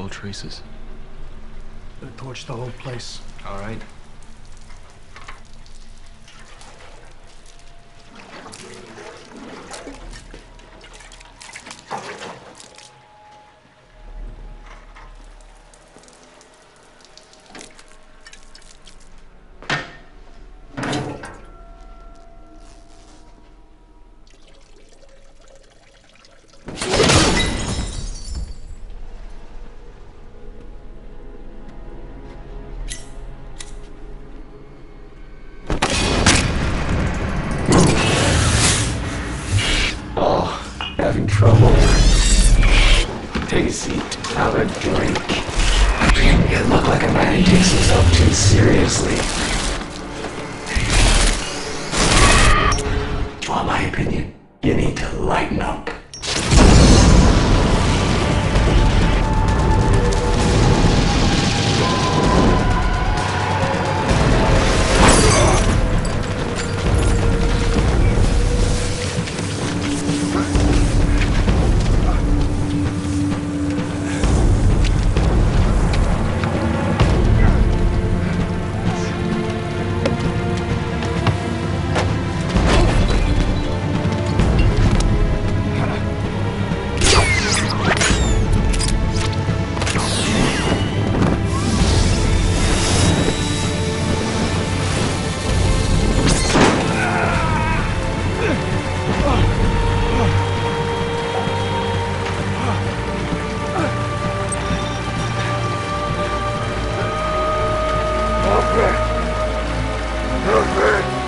no traces. Gonna torch the whole place. All right. Having trouble. Take a seat. Have a drink. You look like a man who takes himself too seriously. Want my opinion? You need to lighten up. Alfred!